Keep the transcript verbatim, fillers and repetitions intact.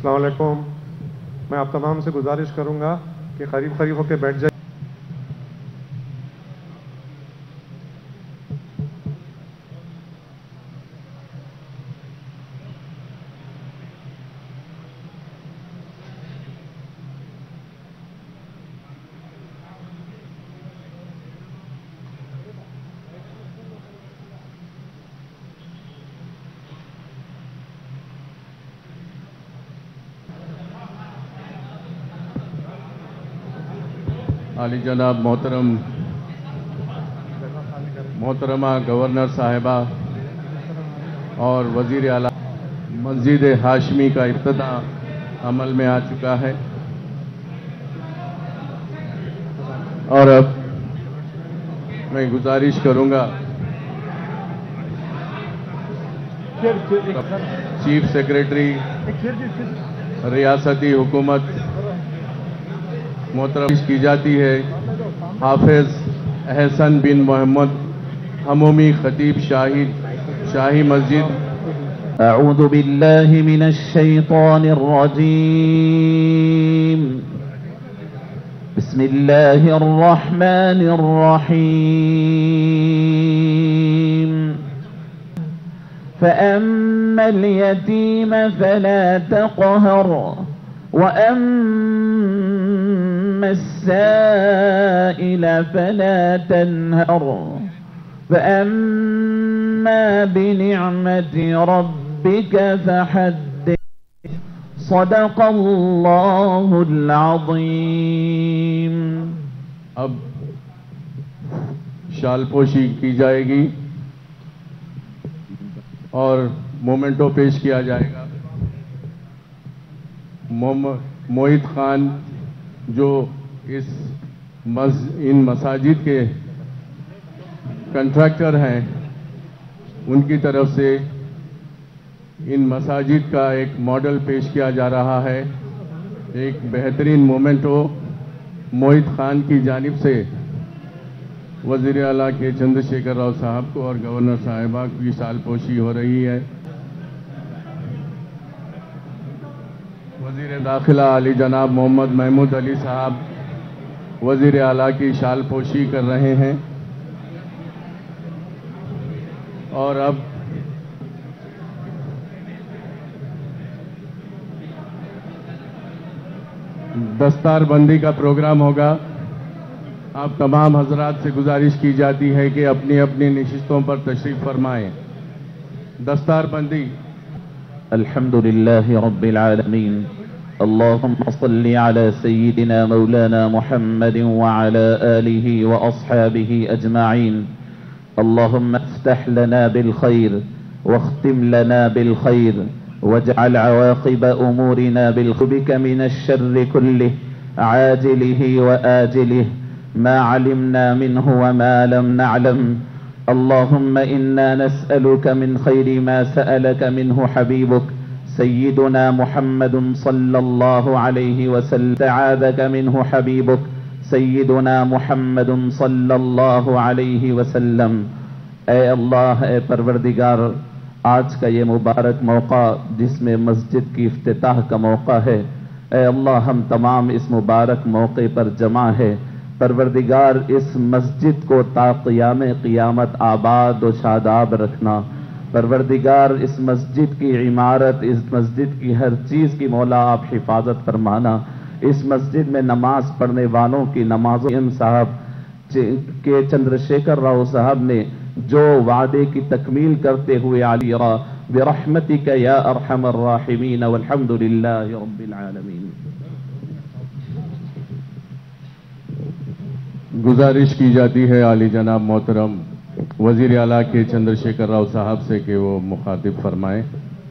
السلام علیکم. میں آپ تمام سے گزارش کروں گا کہ قریب قریب ہو کے بیٹھ جائیں. عالی جناب محترم محترمہ گورنر صاحبہ اور وزیر اعلیٰ، مسجد ہاشمی کا افتتاح عمل میں آ چکا ہے اور اب میں گزارش کروں گا چیف سیکریٹری ریاستی حکومت محترم کی جاتی ہے حافظ احسن بن محمد عمومی خطیب شاہی شاہی مسجد. اعوذ باللہ من الشیطان الرجیم. بسم اللہ الرحمن الرحیم. فأما اليتيم فلا تقهر وأما السائل فلا تنهر فأما بنعمة ربك فحدث. صدق اللہ العظیم. اب شال پوشی کی جائے گی اور مومنٹو پیش کیا جائے گا. موحد خان جو اس مز ان مساجد کے کنٹریکٹر ہیں، ان کی طرف سے ان مساجد کا ایک ماڈل پیش کیا جا رہا ہے. ایک بہترین مومنٹو موحد خان کی جانب سے وزیر اعلیٰ کے چندر شیکھر راؤ صاحب کو اور گورنر صاحبہ کی سال پوشی ہو رہی ہے. وزیر داخلہ علی جناب محمد محمود علی صاحب وزیر اعلیٰ کی شال پوشی کر رہے ہیں اور اب دستار بندی کا پروگرام ہوگا. آپ تمام حضرات سے گزارش کی جاتی ہے کہ اپنی اپنی نشستوں پر تشریف فرمائیں. دستار بندی. الحمدللہ رب العالمین. اللهم صل على سيدنا مولانا محمد وعلى آله وأصحابه أجمعين. اللهم افتح لنا بالخير واختم لنا بالخير واجعل عواقب أمورنا بالخبك من الشر كله عاجله وآجله ما علمنا منه وما لم نعلم. اللهم إنا نسألك من خير ما سألك منه حبيبك سيدنا محمد صلى الله عليه وسلم، تعاذك منه حبيبك سيدنا محمد صلى الله عليه وسلم. اے اللہ، اے پروردگار، آج کا یہ مبارک موقع جس میں مسجد کی افتتاح کا موقع ہے، اے اللہ ہم تمام اس مبارک موقع پر جمع ہے. پروردگار اس مسجد کو تا قیام قیامت آباد و شاداب رکھنا. پروردگار اس مسجد کی عمارت، اس مسجد کی ہر چیز کی مولا آپ حفاظت فرمانا. اس مسجد میں نماز پڑھنے والوں کی نمازوں صاحب کے چندر شیکھر راؤ صاحب نے جو وعدے کی تکمیل کرتے ہوئے علی برحمتک یا ارحم الراحمین والحمد للہ رب العالمین. گزارش کی جاتی ہے عالی جناب محترم وزیر اعلیٰ کے چندر شیکھر راؤ صاحب سے کہ وہ مخاطب فرمائیں.